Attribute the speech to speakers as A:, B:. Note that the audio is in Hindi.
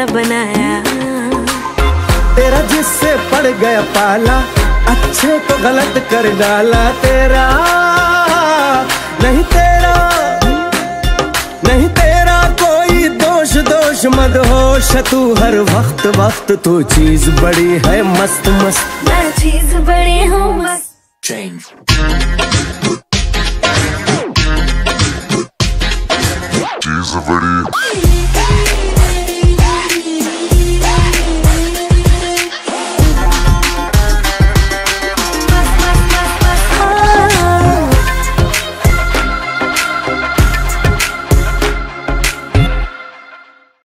A: सा बनाया।
B: तेरा जिससे पड़ गया पाला, अच्छे को गलत कर डाला। तेरा नहीं तेरा, नहीं तेरा कोई दोष, दोष मत होश तू हर वक्त वक्त। तू चीज बड़ी है मस्त मस्त,
A: मैं चीज बड़ी हूँ मस्त।
B: चीज बड़ी